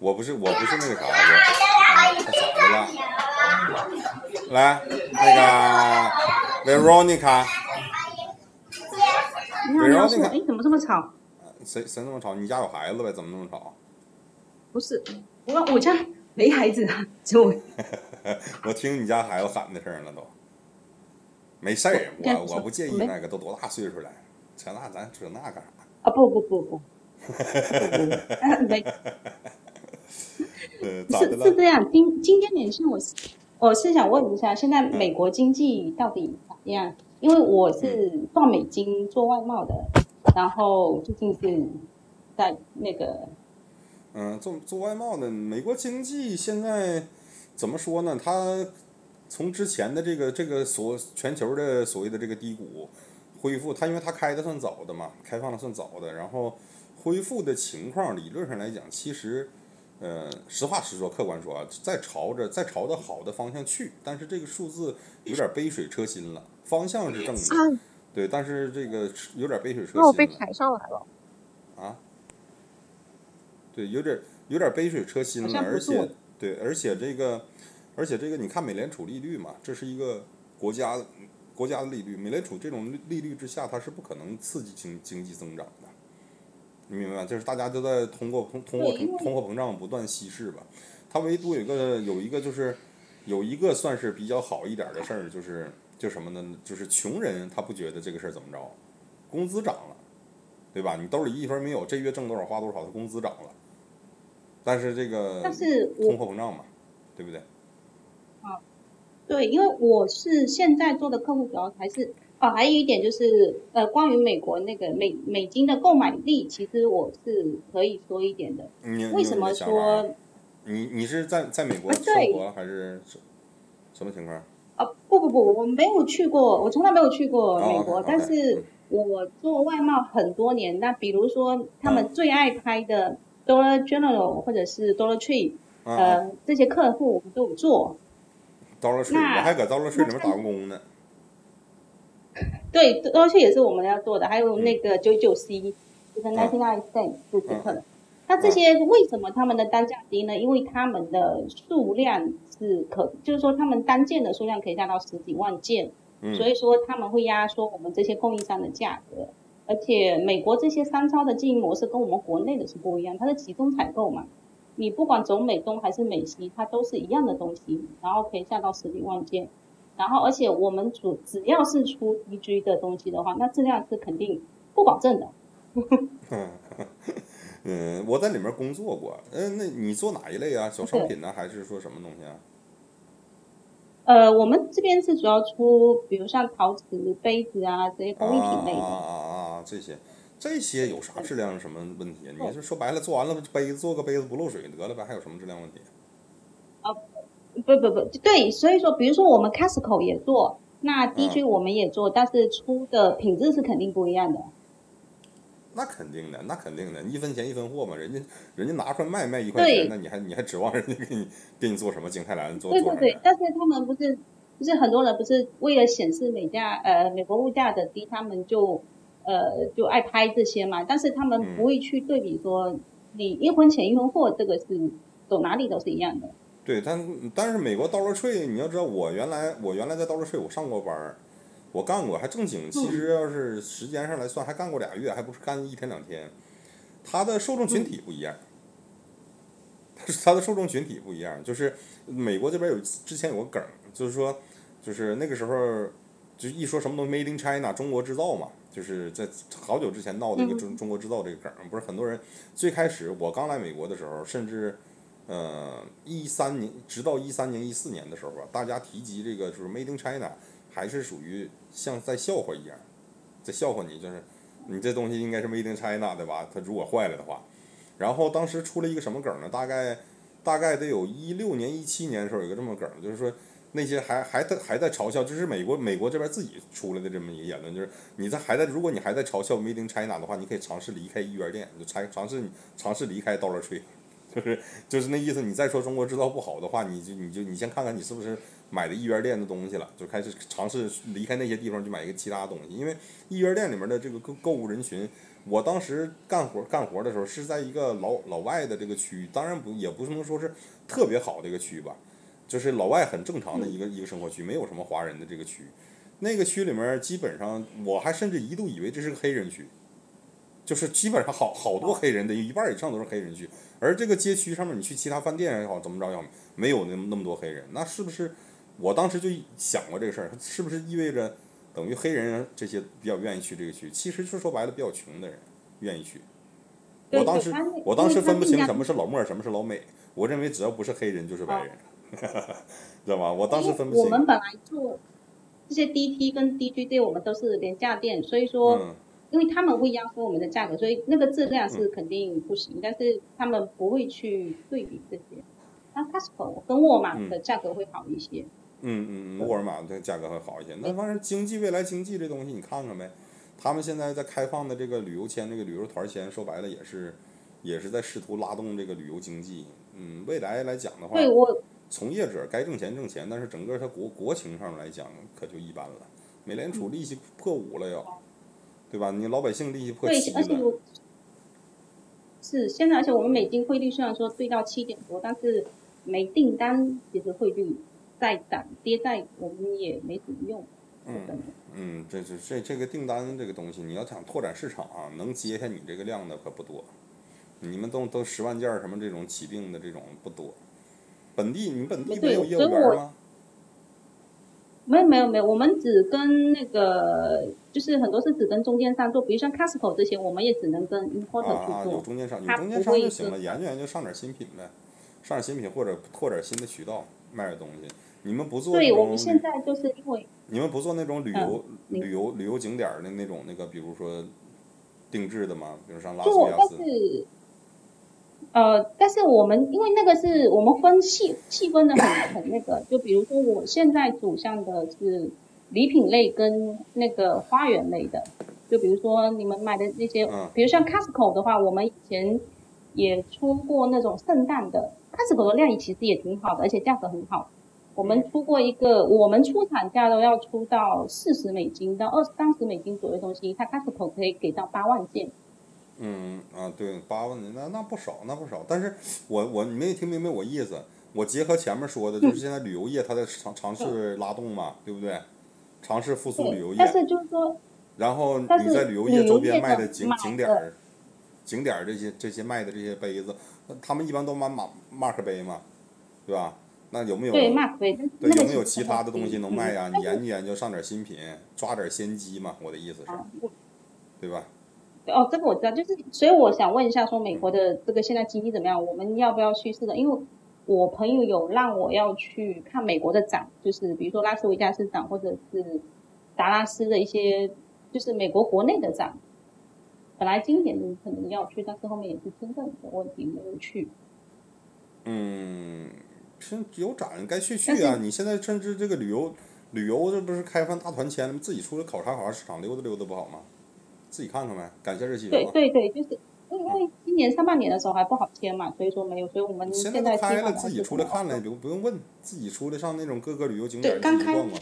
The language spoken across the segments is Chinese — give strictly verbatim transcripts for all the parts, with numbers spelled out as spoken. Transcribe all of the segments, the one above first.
我不是我不是那个啥，我他咋的了？来，那个 Veronica，Veronica， 你好，你好，是我。哎，怎么这么吵？ 谁谁那么吵？你家有孩子呗？怎么那么吵？ 不是，我我家没孩子啊，就我听你家孩子喊的声了都。没事儿，我我不介意那个，都多大岁数了，扯那咱扯那干啥？ 啊不不不不，没，是是这样。今今天连线我是我是想问一下，现在美国经济到底咋样？因为我是赚美金做外贸的，然后最近是在那个嗯做做外贸的，美国经济现在怎么说呢？它从之前的这个这个所全球的所谓的这个低谷恢复，它因为它开的算早的嘛，开放的算早的，然后恢复的情况理论上来讲，其实呃实话实说，客观说啊，在朝着在朝着好的方向去，但是这个数字有点杯水车薪了，方向是正的，对，但是这个有点杯水车薪了。 那我被抬上来了。 啊？对，有点有点杯水车薪了，而且对，而且这个。而且这个你看美联储利率嘛，这是一个国家国家的利率，美联储这种利率之下，它是不可能刺激经经济增长的，你明白吗？就是大家都在通过通通货通货膨胀不断稀释吧，它唯独有一个有一个就是有一个算是比较好一点的事儿，就是就什么呢？就是穷人他不觉得这个事儿怎么着，工资涨了，对吧？你兜里一分没有，这月挣多少花多少，的工资涨了，但是这个通货膨胀嘛，对不对？ 啊，对，因为我是现在做的客户主要还是哦，还有一点就是呃，关于美国那个美美金的购买力，其实我是可以说一点的。为什么说？ 你你是在在美国生活、啊、还是什么情况？ 啊不不不，我没有去过，我从来没有去过美国， oh, okay, okay, 但是我做外贸很多年。那比如说他们最爱拍的 Dollar General 或者是 Dollar Tree，、 嗯、 呃，这些客户我们都有做。 Dollar Tree，我还搁 Dollar Tree 里面打过工呢。 对 ，Dollar Tree 也是我们要做的，还有那个九九 C，、嗯、就是 ninety nine cents 这些客人。嗯、那这些为什么他们的单价低呢？因为他们的数量是可，就是说他们单件的数量可以达到十几万件， 嗯、 所以说他们会压缩我们这些供应商的价格。而且美国这些商超的经营模式跟我们国内的是不一样，它是集中采购嘛。你不管走美东还是美西，它都是一样的东西，然后可以下到十几万件，然后而且我们主只要是出 D G 的东西的话，那质量是肯定不保证的。 嗯，我在里面工作过。嗯，那你做哪一类啊？小商品呢，还是说什么东西啊？ 呃，我们这边是主要出，比如像陶瓷杯子啊这些工艺品类的。 啊啊啊！这些。这些有啥质量什么问题？你是说白了做完了杯子做个杯子不漏水得了呗？还有什么质量问题？ 啊，不不不，对，所以说比如说我们 Costco 也做，那 D G 我们也做，嗯、但是出的品质是肯定不一样的。 那肯定的，那肯定的，一分钱一分货嘛，人家人家拿出来卖卖一块钱，那你还你还指望人家给你给你做什么景泰蓝做？ 对对对，但是他们不是不是很多人不是为了显示美价呃美国物价的低，他们就。呃，就爱拍这些嘛，但是他们不会去对比说，你一分钱一分货，这个是走哪里都是一样的。 对，但但是美国Dollar Tree，你要知道，我原来我原来在Dollar Tree我上过班，我干过，还正经。其实要是时间上来算，还干过俩月，还不是干一天两天。它的受众群体不一样，它的受众群体不一样，就是美国这边有之前有个梗，就是说，就是那个时候就一说什么东西 Made in China 中国制造嘛。就是在好久之前闹的一个中中国制造这个梗，不是很多人最开始我刚来美国的时候，甚至呃一三年直到一三年一四年的时候吧，大家提及这个就是 Made in China， 还是属于像在笑话一样，在笑话你，就是你这东西应该是 Made in China 的吧？它如果坏了的话，然后当时出了一个什么梗呢？大概大概得有一六年一七年的时候有个这么梗，就是说。那些还还在还在嘲笑，这是美国美国这边自己出来的这么一个言论，就是你在还在如果你还在嘲笑 Made in China 的话，你可以尝试离开一元店，就尝尝试尝试离开 Dollar Tree， 就是就是那意思。你再说中国制造不好的话，你就你就你先看看你是不是买的一元店的东西了，就开始尝试离开那些地方去买一个其他东西，因为一元店里面的这个购购物人群我当时干活干活的时候是在一个老老外的这个区域，当然不也不能说是特别好的一个区吧，就是老外很正常的一个、嗯、一个生活区，没有什么华人的这个区。那个区里面基本上我还甚至一度以为这是个黑人区，就是基本上好好多黑人的，一半以上都是黑人区。而这个街区上面，你去其他饭店也好，怎么着也好，没有那么那么多黑人，那是不是？我当时就想过这个事儿，是不是意味着等于黑人这些比较愿意去这个区？其实是说白了，比较穷的人愿意去。我当时我当时分不清什么是老墨，什么是老美，我认为只要不是黑人就是白人，哦、知道吗？我当时分不清。 我们本来做这些 D T 跟 D G 店，我们都是廉价店，所以说。嗯，因为他们会压缩我们的价格，所以那个质量是肯定不行。嗯、但是他们不会去对比这些。那 Costco 跟沃尔玛的价格会好一些。 嗯嗯嗯，沃尔玛的价格会好一些。那反正经济未来经济这东西你看看呗，他们现在在开放的这个旅游签、这个旅游团签，说白了也是也是在试图拉动这个旅游经济。嗯，未来来讲的话， 对我从业者该挣钱挣钱，但是整个它国国情上来讲可就一般了。美联储利息破五了要。对吧？你老百姓利息破七了。 对，而且是现在，而且我们美金汇率虽然说对到七点多，但是没订单，其实汇率再涨跌再我们也没怎么用。 嗯嗯，这这这这个订单这个东西，你要想拓展市场、啊，能接下你这个量的可不多。你们都都十万件什么这种起订的这种不多。本地你本地没有业务员吗？ 没有没有没有，我们只跟那个，就是很多是只跟中间商做，比如像 Costco 这些，我们也只能跟 importer 去做。 啊，有中间商，有中间商就行了，研究研究上点新品呗，上点新品或者拓点新的渠道卖的东西。你们不做对，我们现在就是因为你们不做那种旅游、嗯、旅游旅游景点的那种那个，比如说定制的吗？比如像拉斯维加斯。 呃，但是我们因为那个是我们分细细分的很很那个，就比如说我现在主向的是礼品类跟那个花园类的，就比如说你们买的那些， 嗯、 比如像 Costco 的话，我们以前也出过那种圣诞的 ，Costco 的量其实也挺好的，而且价格很好。我们出过一个，我们出厂价都要出到四十美金到二三十美金左右的东西，它 Costco 可以给到八万件。 嗯啊，对，八万那那不少，那不少。但是我我你没听明白我意思？我结合前面说的，就是现在旅游业它在尝尝试拉动嘛，对不对？尝试复苏旅游业。 但是就是说， 然后你在旅游业周边卖的景景点儿、景点儿这些这些卖的这些杯子，他们一般都买马马克杯嘛，对吧？那有没有对马克杯？ 对有没有其他的东西能卖呀？你研究研究，上点新品，抓点先机嘛。我的意思是，对吧？ 哦，这个我知道，就是所以我想问一下，说美国的这个现在经济怎么样？我们要不要去试的？因为我朋友有让我要去看美国的展，就是比如说拉斯维加斯展，或者是达拉斯的一些，就是美国国内的展。本来今年可能要去，但是后面也是签证的问题没有去。 嗯，是有展该去去啊！你现在甚至这个旅游旅游这不是开放大团签了吗？自己出来考察考察市场，溜达溜达不好吗？自己看看呗，感谢日期。 对对对，就是因为今年上半年的时候还不好签嘛，所以说没有，所以我们现在都开了，自己出来看了，不不用问，自己出来上那种各个旅游景点自己逛逛，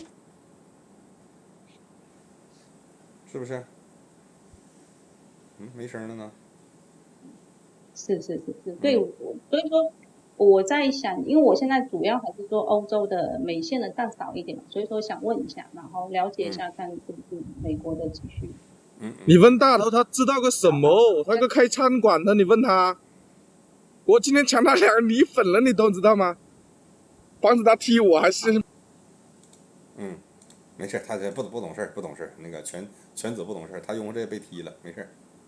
是不是？嗯，没声了呢。 是是是是，对，嗯、所以说我在想，因为我现在主要还是做欧洲的美线的占少一点嘛，所以说想问一下，然后了解一下看是不是美国的继续。 嗯， 你问大头，他知道个什么？他个开餐馆的，你问他。我今天抢他两个米粉了，你都知道吗？防止他踢我还是？ 嗯，没事，他这不不懂事，不懂事。那个全全子不懂事，他用这个被踢了，没事。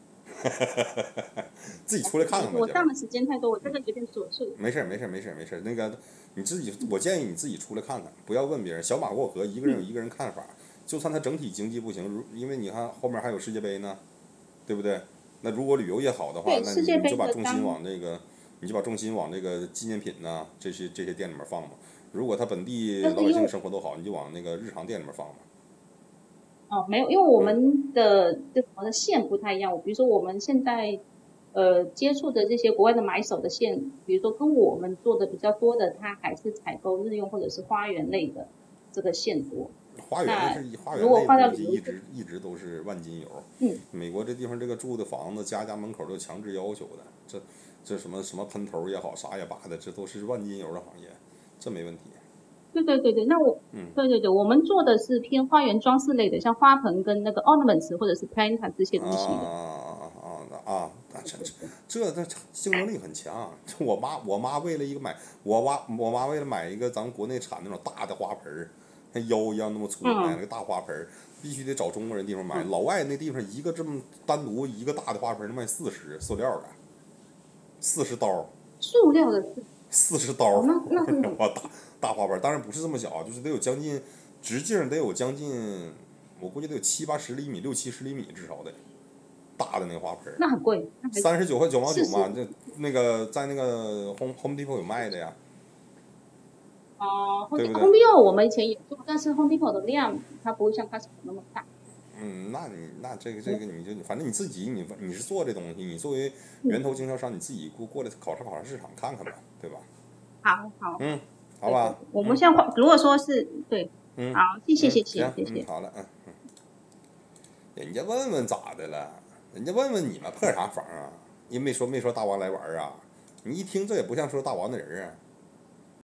自己出来看看吧。 我上的时间太多，我这个有点琐碎。 没事没事没事没事，那个你自己，我建议你自己出来看看，不要问别人。小马过河，一个人有一个人看法。就算它整体经济不行，因为你看后面还有世界杯呢，对不对？那如果旅游业好的话，那你就把重心往这个，你就把重心往这个纪念品呐、这些这些店里面放嘛。如果他本地老百姓生活都好，你就往那个日常店里面放嘛。 哦，没有，因为我们的这什么的线不太一样。比如说我们现在呃接触的这些国外的买手的线，比如说跟我们做的比较多的，它还是采购日用或者是花园类的这个线多。 花园是花园如果那放到旅游东西一直一直都是万金油。 嗯， 美国这地方这个住的房子，家家门口都有强制要求的，这这什么什么喷头也好，啥也罢的，这都是万金油的行业，这没问题。 对对对对，那我， 嗯， 对对对，我们做的是偏花园装饰类的，像花盆跟那个 ornaments 或者是 planter 这些东西的。 啊啊啊啊啊！这这这这竞争力很强。这我妈我妈为了一个买我妈我妈为了买一个咱们国内产那种大的花盆儿，像腰一样那么粗，买了个大花盆儿，必须得找中国人地方买。老外那地方一个这么单独一个大的花盆儿卖四十，塑料的，四十刀。 塑料的。 四十刀。 哦，那那真的。 大大花盆，当然不是这么小，就是得有将近直径得有将近，我估计得有七八十厘米，六七十厘米至少得。大的那个花盆， 那很贵， 三十九块九毛九嘛，这那个在那个 Home Home Depot 有卖的呀。 哦、呃、 对不对 ？Home Depot 我们以前也做，但是 Home Depot 的量它不会像 Costco 那么大。 嗯，那你那这个这个你就反正你自己你你是做这东西，你作为源头经销商，你自己过过来考察考察市场看看吧，对吧？ 好好。 嗯，好吧。 对对对我们现在、嗯、如果说是对， 嗯， 好，谢谢、 嗯、 谢谢谢谢。 嗯、好了，嗯嗯。人家问问咋的了？人家问问你们破啥房啊？人没说没说大王来玩啊？你一听这也不像说大王的人啊。